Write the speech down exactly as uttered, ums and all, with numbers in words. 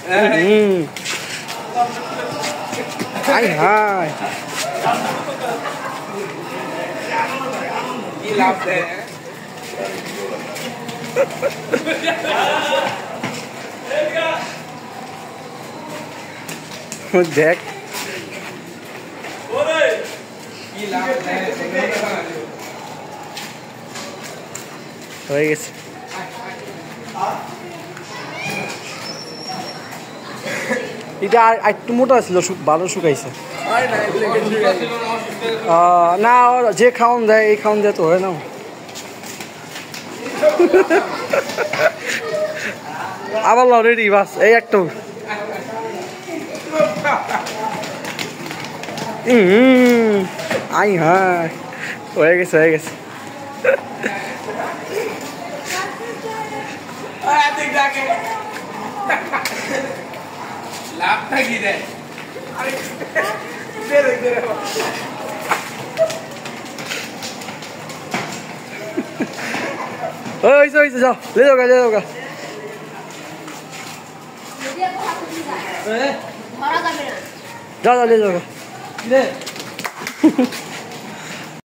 হুম high high কি লাভ দেয় দেখ কি লাভ দেয় হয়ে গেছে এটা আর একটু মোটা ছিল ভালো শুকাইছে না যে খাওয়ান দেয় এই খাওয়ান দেয় তো হয় না আবার রেডি বাস এই একটা আই হ্যাঁ হয়ে গেছে হয়ে গেছে লাভটা কি দেয় হয়েছে হয়েছে যাও ले जाओ ले जाओ जाओ जाओ ले जाओ